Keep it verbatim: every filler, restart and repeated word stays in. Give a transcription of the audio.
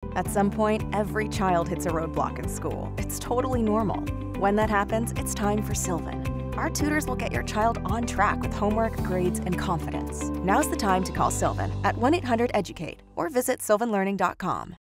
At some point, every child hits a roadblock in school. It's totally normal. When that happens, it's time for Sylvan. Our tutors will get your child on track with homework, grades, and confidence. Now's the time to call Sylvan at one eight hundred educate or visit sylvan learning dot com.